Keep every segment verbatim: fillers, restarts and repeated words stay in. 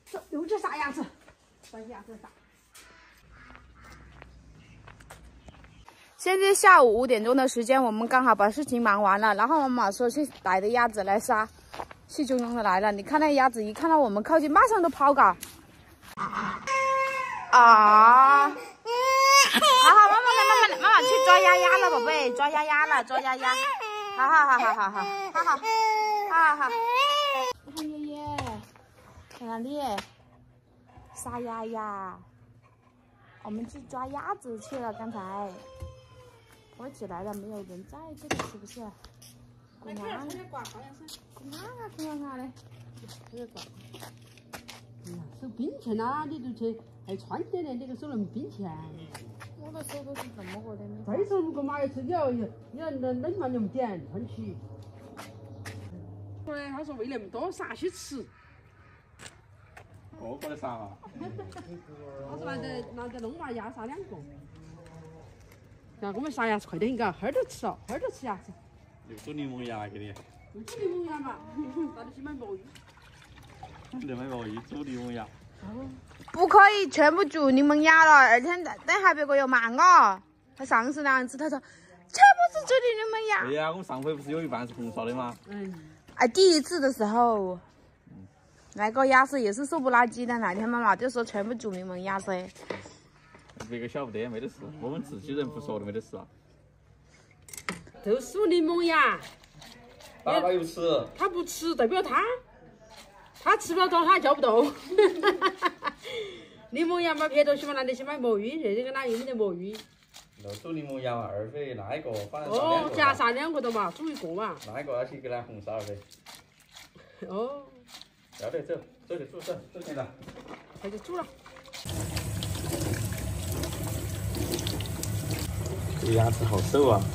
这又去杀鸭子，把鸭子杀。现在下午五点钟的时间，我们刚好把事情忙完了，然后妈妈说去逮的鸭子来杀，气汹汹的来了。你看那鸭子一看到我们靠近，马上都跑嘎。啊！好好，妈妈来，妈妈来，妈妈去抓鸭鸭了，宝贝，抓鸭鸭了，抓鸭鸭。好好好好好好好好好好。看爷爷在哪里？杀鸭鸭。我们去抓鸭子去了，刚才。我起来了，没有人在这里，是不是？滚啊！滚啊！滚啊！嘞！这个挂。哎呀，手冰钱啦，你就去还穿得的，这个手能冰钱。我的手都是这么个的。再说如果买一次，你要你要冷冷嘛，你们点穿起。后来他说喂那么多，啥去吃？ 个个的杀啊！ 他说拿着拿着龙娃鸭杀两个。然后我们杀鸭子快点嘎，哈儿都吃了，哈儿都吃鸭子。 又煮柠檬鸭给你。 又煮柠檬鸭嘛，那就去买墨鱼。 你买墨鱼煮柠檬鸭。 不可以全部煮柠檬鸭了，而且等下别个要骂我。他上次那样子，他说全部是煮的柠檬鸭。 对呀，我们上回不是有一半是红烧的吗？ 嗯。哎，第一次的时候，那个鸭丝也是瘦不拉几的，那天妈妈就说全部煮柠檬鸭噻。 别个晓不得，没得事，我们自己人不说的没得事啊。 都是柠檬鸭。 爸爸又吃。 他不吃，代表他，他吃不了多，他叫不动。柠檬鸭嘛，别东西嘛，拿得去买墨鱼，这个哪有没得墨鱼？ 就煮柠檬鸭嘛，二费那一个，反正哦，夹杀两个的嘛，煮一个嘛。 那一个要去给他红烧的。 哦。 要得，走，走去煮，走，走现在。 快去煮了。 这鸭子好瘦啊！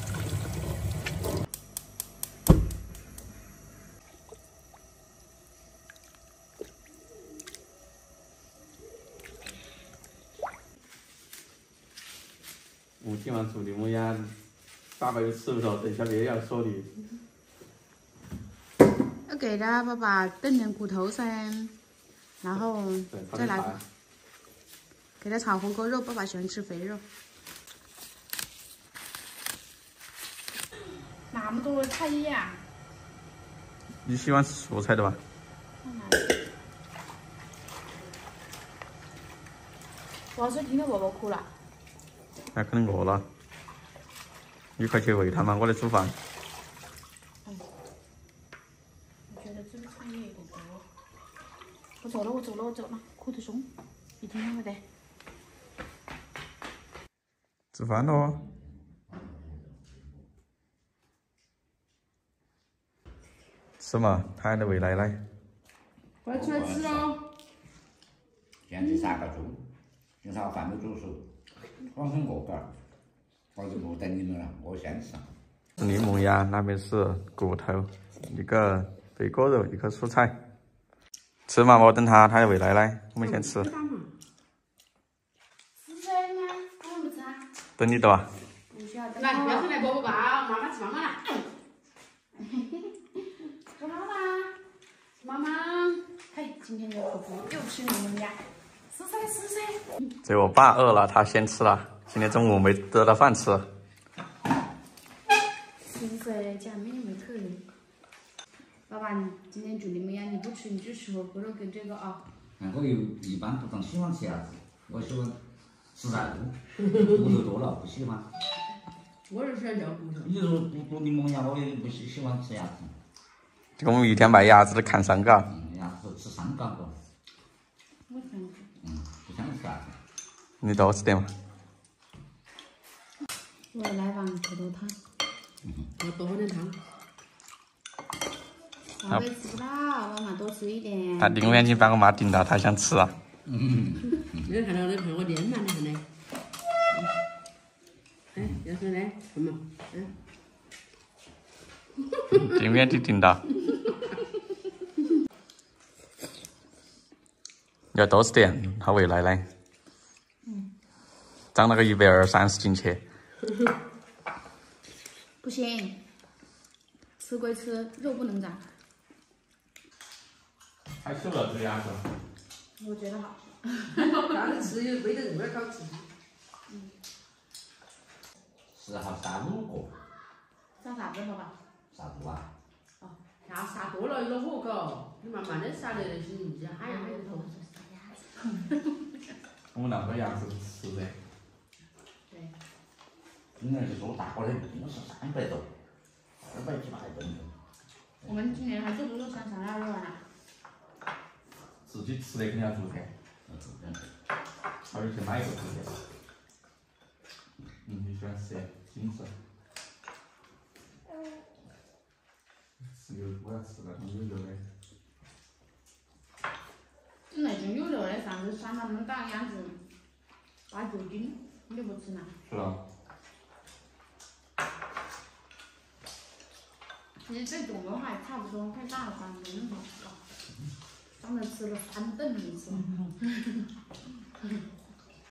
吴天王煮柠檬鸭，爸爸又吃不着，等下别要说你。 要给他爸爸炖点骨头噻，然后再来给他炒火锅肉，爸爸喜欢吃肥肉。那么多的菜呀！ 你喜欢吃蔬菜的吧？ 娃是听到爸爸哭了。 那可能饿了。你快去喂它嘛，我来煮饭。 嗯，我觉得这个菜也有点多。我走了，我走了，我走了，哭得凶，一听到没得？ 吃饭喽！吃嘛，他还得喂奶奶。 快出来吃喽！ 现在三个钟，今朝饭都煮熟，我很饿嘎，我就不等你们了，我先吃。 柠檬鸭那边是骨头，一个肥锅肉，一个蔬菜。吃嘛，我等他，他要喂奶奶，我们先吃。 吃噻嘛，我们不吃啊。 等你的吧。 不需要等。来，要是来伯伯抱，妈妈吃妈妈了。吃妈妈，吃妈妈。嘿，今天又可不又吃柠檬鸭，吃噻吃噻。 这我爸饿了，他先吃了。今天中午没得到饭吃。 是不是家里面没客人？爸爸，你今天煮柠檬鸭你不吃，你就吃火锅肉跟这个啊。 我又一般不常喜欢吃鸭子，我喜欢吃在肚，骨头多了不喜欢。 我是喜欢叫骨头。 你说煮煮柠檬鸭，我也不喜喜欢吃鸭子。 我们一天卖鸭子都看上嘎。 嗯，鸭子吃三嘎个。 我想吃。 嗯，不想吃鸭子。 你多吃点嘛。 我来碗骨头汤。我多喝点汤。宝贝吃不到，妈妈多吃一点。 他另外眼睛把我妈盯到，他想吃啊。 嗯。 你看到你看我脸嘛？你看嘞。哎，要说嘞，什么？嗯。 盯眼睛盯到。要多吃点，好喂奶奶。 嗯。 长了个一百二三十斤去。 不行，吃归吃，肉不能长。 太瘦了，这鸭子。 我觉得好。 但是吃又没得那么好吃。 嗯。 十号杀五个。 杀啥子了吧？ 杀猪啊？ 哦，要杀多了恼火嘎，你慢慢的杀的那些人家喊呀喊头。 我们那个鸭子吃的。 对。 今年是做大锅的，应该是三百多，二百几百吨。 我们今年还做不做三三二二呢？ 自己吃的肯定要做噻。 嗯。 还有去买一个做的。嗯，你喜欢吃金色。吃牛，我要吃那种有肉的。 那种有肉的，上次山上焖大鸭子八九斤，你不吃吗？ 是啊。 其实这种的话也差不多，太大了吧，没那么好。上面吃了三顿一次。